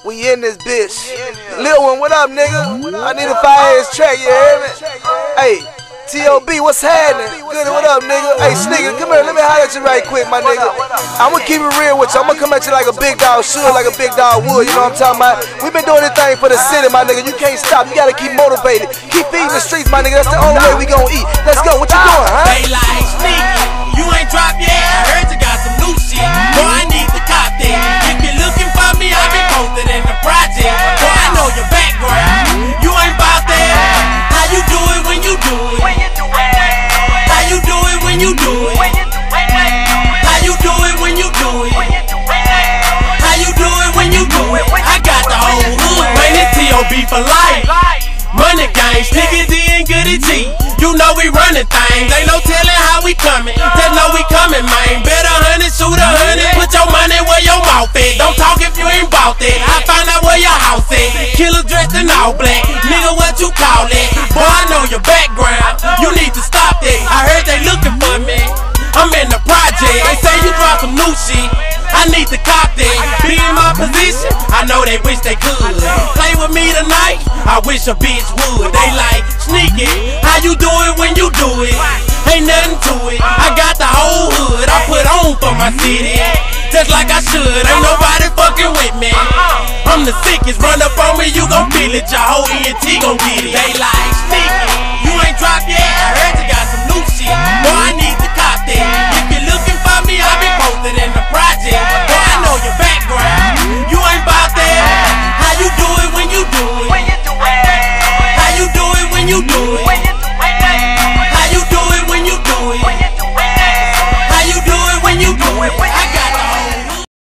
We in this bitch. Lil one, what up, nigga? I need a fire-ass track, you hear me? Hey, T.O.B., what's happening? Good, what up, nigga? Hey, Sneaker, come here, let me holler at you right quick, my nigga. I'ma keep it real with you. I'ma come at you like a big dog should, like a big dog would, you know what I'm talking about? We been doing this thing for the city, my nigga. You can't stop, you gotta keep motivated. Keep feeding the streets, my nigga. That's the only way we gon' eat. Let's go, what you doing, huh? They like Sneaky, you ain't dropped yet. I heard you got some new shit. Boy, I need to cop that. If you're looking for me, I be posted in the project. Boy, I know your background. You ain't bout that. How you do it when you do it? How you do it when you do it? How you do it when you do it? How you do it when you do it? I got the whole hood, man, it's T.O.B. for life. Money gangs, niggas in Goody G. You know we running things, ain't no telling how we coming. Just know we coming, man. Bet 100, shoot 100. Put your money where your mouth at. Don't talk if you ain't bout that. I find out where your house at. Killer dressed in all black. Nigga, what you call it? Boy, I know your background. You need to stop that. I heard they looking for me. I'm in the project. They say you drop some new shit. I need to cop that. Be in my position. I know they wish they could. Play with me tonight. I wish a bitch would. They like Sneaky. How you do it when you do it? Ain't nothing to it. I got the whole hood. I put on for my city. Just like I should. Ain't nobody fucking with me. I'm the sickest. Run up on me, you gon' feel it. Your whole ENT gon' get it. They like